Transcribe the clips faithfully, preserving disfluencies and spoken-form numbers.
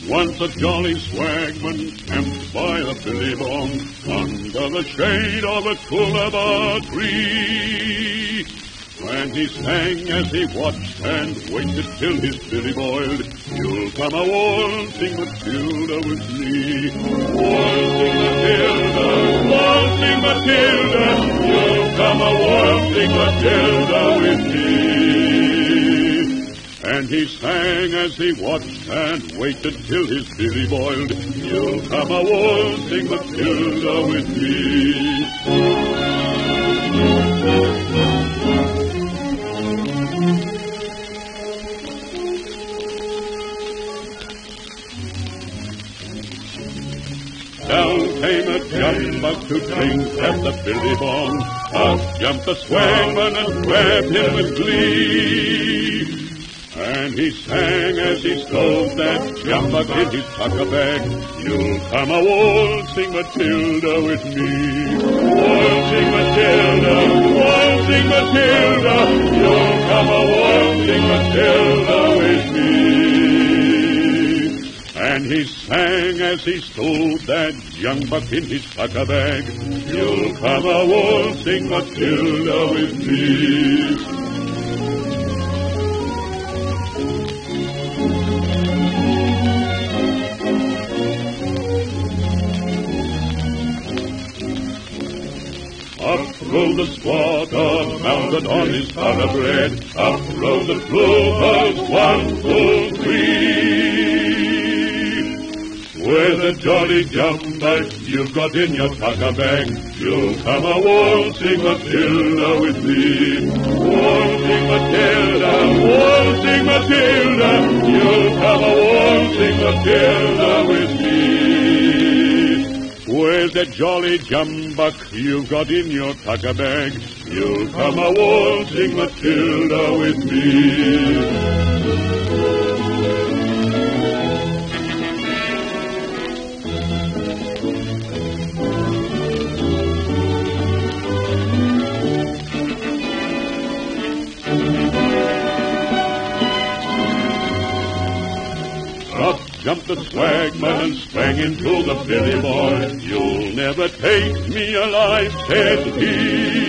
Once a jolly swagman camped by a billy bong under the shade of a coolabah tree. And he sang as he watched and waited till his billy boiled. You'll come a waltzing Matilda with me. Waltzing Matilda, waltzing Matilda, you'll come a waltzing Matilda with me. And he sang as he watched and waited till his billy boiled. You'll come a waltzing Matilda with me. Down came a jumbuck to drink at the billy bong. Up jumped the swagman and grabbed him with glee. And he sang as he stole that jumbuck in his tucker bag. You'll come a waltzing Matilda with me. Waltzing Matilda, waltzing Matilda, you'll come a waltzing Matilda with me. And he sang as he stole that jumbuck in his tucker bag. You'll come a waltzing Matilda with me. Up rode the squatter, mounted on his thoroughbred. Up rode the plovers, one, two, three. With a jolly jumbuck you've got in your tucker bag, you'll come a waltzing Matilda with me. Waltzing Matilda, waltzing Matilda, you'll come a waltzing Matilda with me. With that jolly jumbuck you've got in your tucker bag, you'll come a waltzing Matilda with me. Up jumped the swagman and sprang into the billy boy. You'll never take me alive, said he.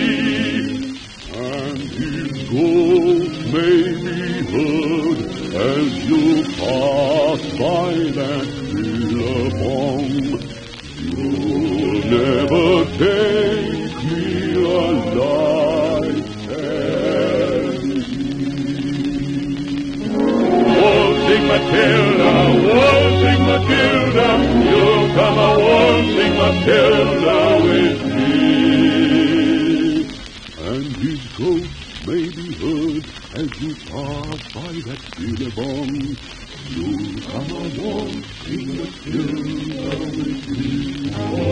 And his ghost may be heard as you pass by that billabong. You'll never take me alive, said he. Waltzing Matilda, waltzing Matilda, you'll come a waltzing Matilda with me. And his ghost may be heard as you pass by that billabong. You'll come a waltzing Matilda with me.